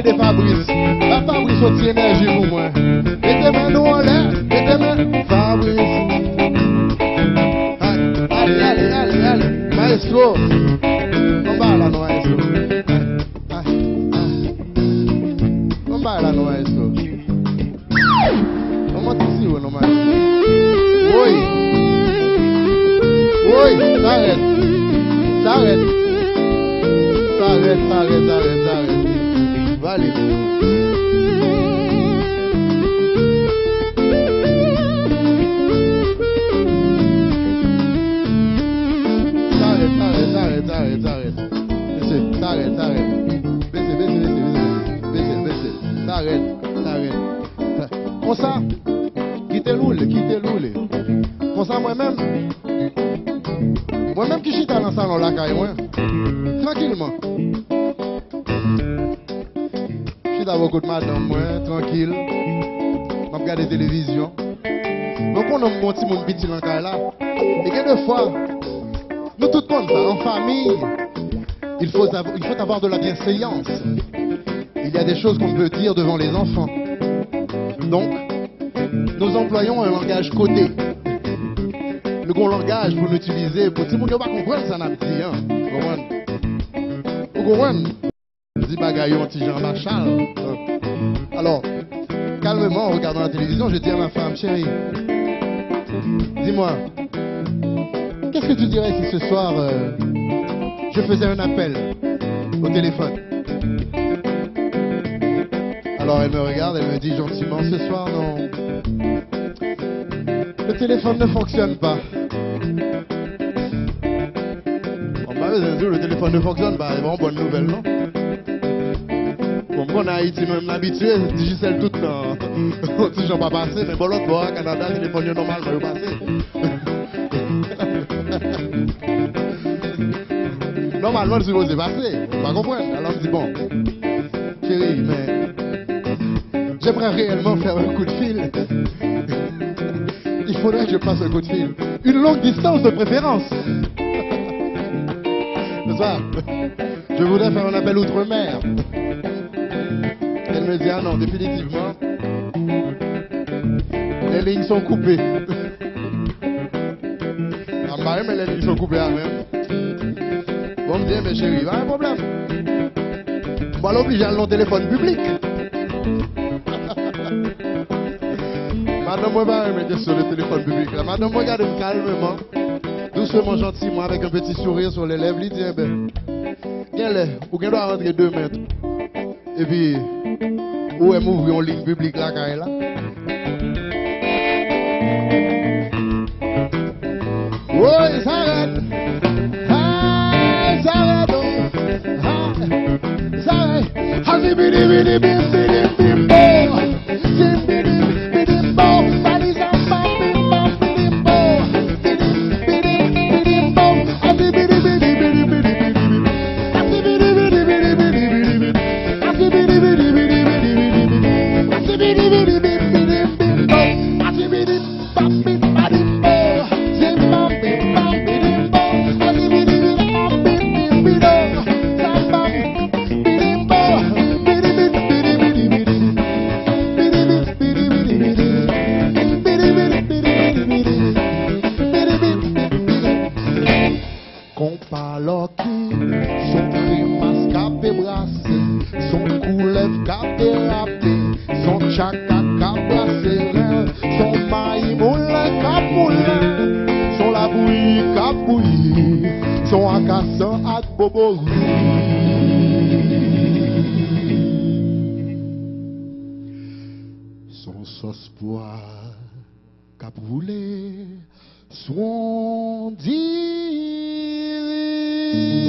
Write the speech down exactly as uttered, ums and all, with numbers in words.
de Fabrice. La Fabrice aussi énergie pour moi. Mettez-moi nous en l'air. Mettez-moi Fabrice. Allez, allez, allez, allez. Maestro. On va là, maestro. On va là, maestro. On monte ici, non, maestro. Oui. Oui, s'arrête. S'arrête. S'arrête, s'arrête, s'arrête, s'arrête. Va aller. S'arrête, s'arrête, s'arrête, s'arrête. Baissez, s'arrête, s'arrête. Baissez, baissez, baissez, baissez, baissez. S'arrête, s'arrête. Comme ça, quittez l'oule, quittez l'oule. Comme ça, moi-même, moi-même qui chita dans le salon là, moi, tranquillement. Je suis dans beaucoup de madame, moi, tranquille. Je regarde la télévision. Donc, on a mon petit monde petit dans le là. Et quelques fois, nous tout le monde, ça, en famille, il faut, avoir, il faut avoir de la bienséance. Il y a des choses qu'on peut dire devant les enfants. Donc, nous employons un langage codé. Le bon langage pour l'utiliser, pour tout le monde ne va pas comprendre ça, n'a pas dit, hein. Vous comprenez? Je dis bagaillon, petit Jean Marchal. Alors, calmement, en regardant la télévision, je dis à ma femme, chérie, dis-moi, qu'est-ce que tu dirais si ce soir, euh, je faisais un appel au téléphone? Alors elle me regarde, elle me dit gentiment, ce soir, non. Le téléphone ne fonctionne pas. On m'a dit, le téléphone ne fonctionne pas, c'est vraiment bonne nouvelle, non? Bon, moi en Haïti, même habitué, Digicel tout le temps. Toujours pas passé, mais bon, l'autre bord, Canada, le téléphone est normal, mais passé. Normalement, le supposé passer, on va comprendre. Alors on me dit, bon, chérie, mais j'aimerais réellement faire un coup de fil. Il faudrait que je passe un coup de fil. Une longue distance de préférence. C'est ça. Je voudrais faire un appel outre-mer. Elle me dit, ah non, définitivement, les lignes sont coupées. Ah bah, mais les lignes sont coupées à même. Bon, me dit, mais chérie, il y a un problème. On va l'obliger à aller au téléphone public. Madame, moi, je vais mettre sur le téléphone public. Là. Madame, regarde-moi calmement, doucement, gentiment, avec un petit sourire sur les lèvres. Il dit, eh ben, ou qu'elle doit rentrer deux mètres. Et puis, où est m'ouvrir une ligne publique là, quand elle là? Oui, ça arrête. Ah, ça arrête. Ah, ça arrête. Ah, c'est bidi, bidi, bidi, bidi, bidi, son sauce poire Piwouli, son dit